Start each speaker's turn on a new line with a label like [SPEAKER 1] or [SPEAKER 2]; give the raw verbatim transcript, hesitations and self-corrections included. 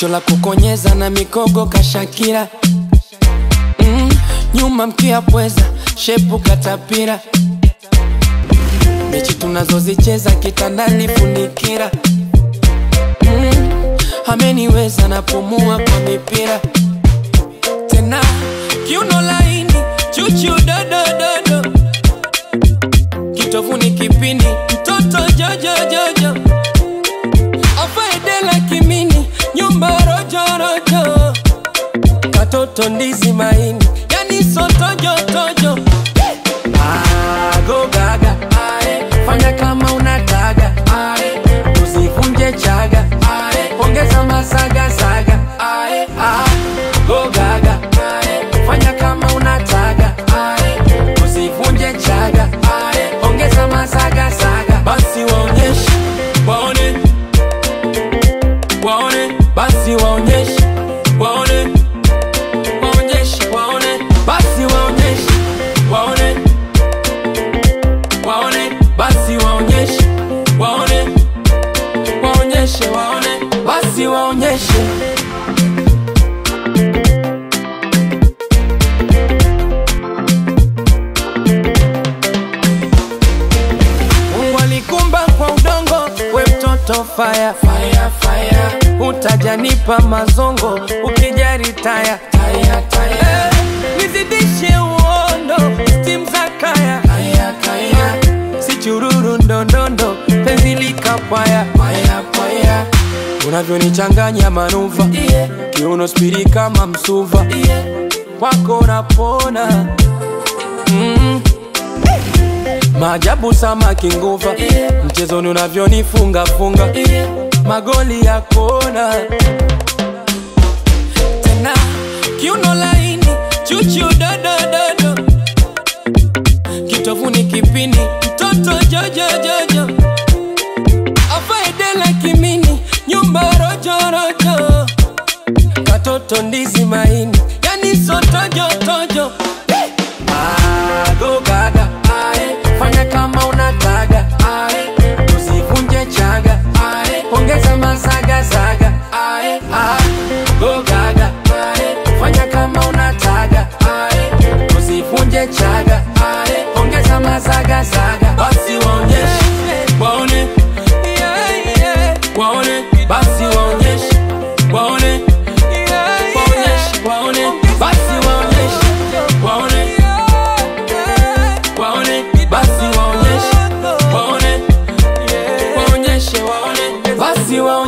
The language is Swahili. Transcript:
[SPEAKER 1] jicho la kukonyeza na mikogo kashakira. mm, Nyuma mkia pweza, shepu katapira. Mechi tunazozicheza kitandani funikira. mm, Ameniweza napumua kwa mipira. Tena kiuno laini, chuchu dodo dodo, kitovu ni kipindi, mtoto jojo jojo. Afaedela kimini, nyumba rojo rojo, katoto ndizi maini, yani sotojo tojo. Ah, go gaga, ae, fanya kama unataga, ae, usivunje chaga, ae, ongeza masaga saga, ae, ah, go gaga, ae, fanya kama unataga, ae, usivunje chaga, ae, ongeza masaga saga. Basi waonyeshe, waone, waone, basi waonyeshe, waone, waonyeshe, waone, basi waonyeshe, waone, waone, basi waonyeshe, waone, waonyeshe, waone, basi waonyeshe. Mungu alikumba kwa udongo, we mtoto fire, fire, fire. Utajanipa mazongo, ukijari taya, taya, taya. Eh, nizidishe uondo, steam za kaya, kaya, kaya. Si chururu ndondondo, penzi likapaya, paya, paya. Unavyonichanganya manuva, yeah. Kiuno spiri kama msuva, yeah. Wako napona. mm. Maajabu samaki nguva, yeah. Mchezoni unavyonifunga funga, yeah. Magoli ya kona. Tena kiuno laini, chuchu dodo dodo, kitovu ni kipini, mtoto jojo jojo. Afaedela kimini, nyumba rojo rojo, katoto ndizi maini, yani sotojo tojo. Ah, go gaga, ae, fanya kama unataga, ae, usivunje chaga, ae, ongeza masaga saga, ae, ah, go gaga, ae, fanya kama unataga, ae, usivunje chaga, ae, ongeza masaga saga. Basi waonyeshe, waone, yeah, yeah. Waone, basi waonyeshe, waone, yeah, waonyeshe, waone, basi waonyeshe, waone, waone, basi waonyeshe, waone, waonyeshe, waone, basi waonyeshe.